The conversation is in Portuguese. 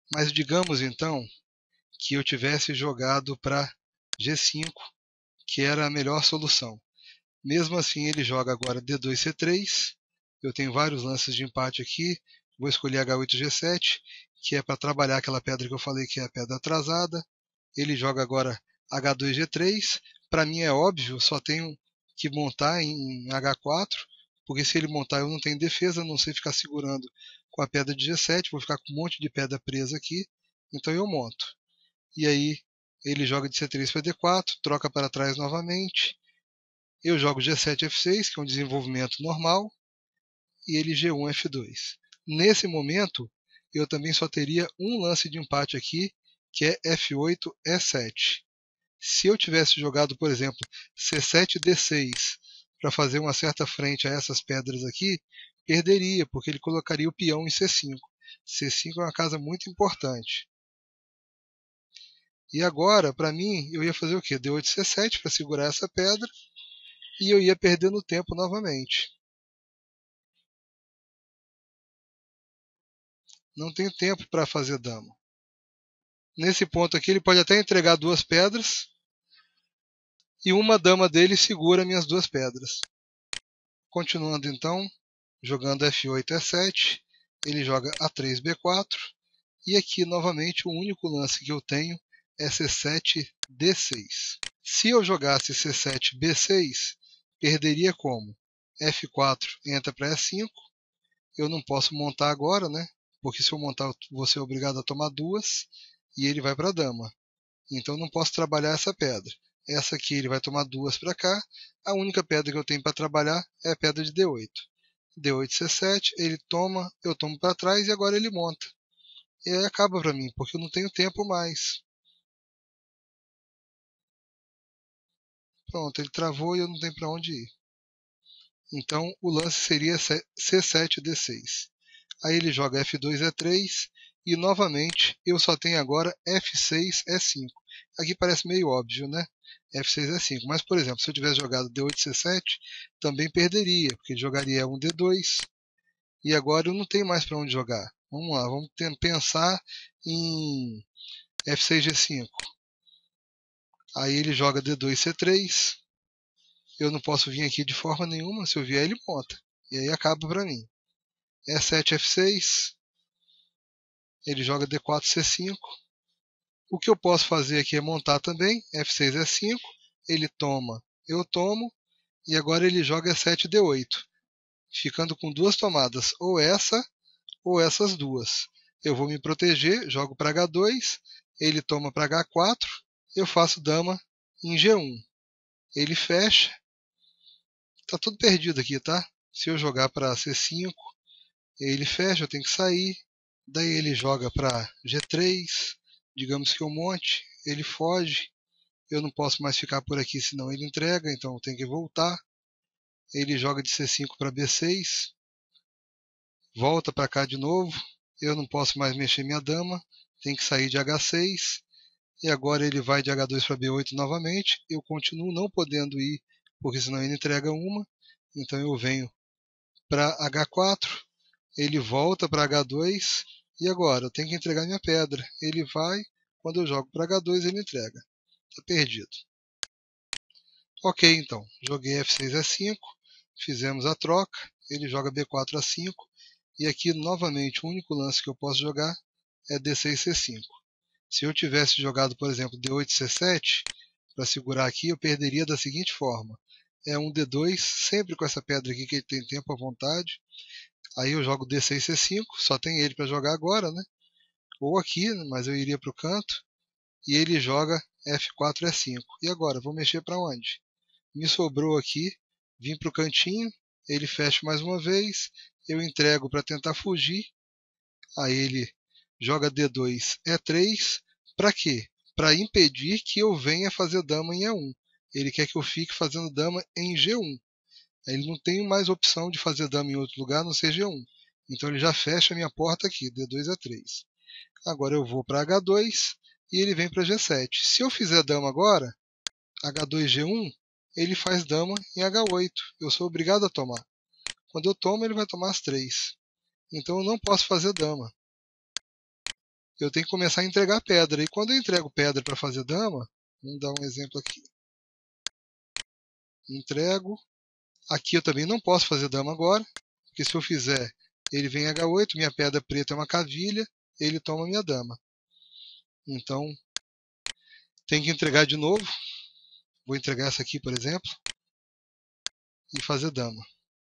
Mas digamos então que eu tivesse jogado para G5, que era a melhor solução. Mesmo assim, ele joga agora D2, C3. Eu tenho vários lances de empate aqui. Vou escolher H8, G7, que é para trabalhar aquela pedra que eu falei que é a pedra atrasada. Ele joga agora H2, G3. Para mim é óbvio, só tenho que montar em H4, porque se ele montar eu não tenho defesa, não sei ficar segurando com a pedra de G7, vou ficar com um monte de pedra presa aqui, então eu monto. E aí ele joga de C3 para D4, troca para trás novamente. Eu jogo G7, F6, que é um desenvolvimento normal, e ele G1, F2. Nesse momento, eu também só teria um lance de empate aqui, que é F8, E7. Se eu tivesse jogado, por exemplo, C7, D6, para fazer uma certa frente a essas pedras aqui, perderia, porque ele colocaria o peão em C5. C5 é uma casa muito importante. E agora, para mim, eu ia fazer o quê? D8, C7 para segurar essa pedra, e eu ia perdendo tempo novamente. Não tenho tempo para fazer dama. Nesse ponto aqui, ele pode até entregar duas pedras, e uma dama dele segura minhas duas pedras. Continuando então, jogando F8, E7, ele joga A3, B4, e aqui novamente o único lance que eu tenho é C7, D6. Se eu jogasse C7, B6, perderia como? F4 entra para E5, eu não posso montar agora, né? Porque se eu montar, vou ser obrigado a tomar duas, e ele vai para a dama. Então não posso trabalhar essa pedra. Essa aqui ele vai tomar duas para cá. A única pedra que eu tenho para trabalhar é a pedra de D8. D8, C7, ele toma, eu tomo para trás e agora ele monta. E aí acaba para mim, porque eu não tenho tempo mais. Pronto, ele travou e eu não tenho para onde ir. Então o lance seria C7, D6. Aí ele joga F2, E3 e novamente eu só tenho agora F6, E5. Aqui parece meio óbvio, né? F6, E5. Mas, por exemplo, se eu tivesse jogado D8, C7, também perderia, porque ele jogaria um D2 e agora eu não tenho mais para onde jogar. Vamos lá, vamos pensar em F6, G5. Aí ele joga D2, C3. Eu não posso vir aqui de forma nenhuma, se eu vier ele monta. E aí acaba para mim. E7, F6. Ele joga D4, C5. O que eu posso fazer aqui é montar também, F6, E5, ele toma, eu tomo, e agora ele joga E7, D8, ficando com duas tomadas, ou essa, ou essas duas. Eu vou me proteger, jogo para H2, ele toma para H4, eu faço dama em G1. Ele fecha, tá tudo perdido aqui, tá? Se eu jogar para C5, ele fecha, eu tenho que sair, daí ele joga para G3, digamos que eu monte, ele foge, eu não posso mais ficar por aqui senão ele entrega, então eu tenho que voltar. Ele joga de C5 para B6, volta para cá de novo, eu não posso mais mexer minha dama, tem que sair de H6, e agora ele vai de H2 para B8 novamente, eu continuo não podendo ir, porque senão ele entrega uma, então eu venho para H4, ele volta para H2, e agora eu tenho que entregar minha pedra, ele vai, quando eu jogo para H2 ele entrega, está perdido. Ok, então, joguei F6, E5, fizemos a troca, ele joga B4, A5, e aqui novamente o único lance que eu posso jogar é D6, C5. Se eu tivesse jogado, por exemplo, D8, C7, para segurar aqui, eu perderia da seguinte forma. É um D2, sempre com essa pedra aqui que ele tem tempo à vontade. Aí eu jogo D6, C5, só tem ele para jogar agora, né? Ou aqui, mas eu iria para o canto. E ele joga F4, E5. E agora, vou mexer para onde? Me sobrou aqui, vim para o cantinho, ele fecha mais uma vez, eu entrego para tentar fugir, aí ele joga D2, E3, para quê? Para impedir que eu venha fazer dama em E1. Ele quer que eu fique fazendo dama em G1. Ele não tem mais opção de fazer dama em outro lugar, a não ser G1. Então ele já fecha a minha porta aqui, D2, E3. Agora eu vou para H2 e ele vem para G7. Se eu fizer dama agora, H2, G1, ele faz dama em H8. Eu sou obrigado a tomar. Quando eu tomo, ele vai tomar as três. Então eu não posso fazer dama. eu tenho que começar a entregar pedra. E quando eu entrego pedra para fazer dama, vamos dar um exemplo aqui. Entrego. Aqui eu também não posso fazer dama agora, porque se eu fizer, ele vem H8, minha pedra preta é uma cavilha, ele toma minha dama. Então, tem que entregar de novo. Vou entregar essa aqui, por exemplo, e fazer dama.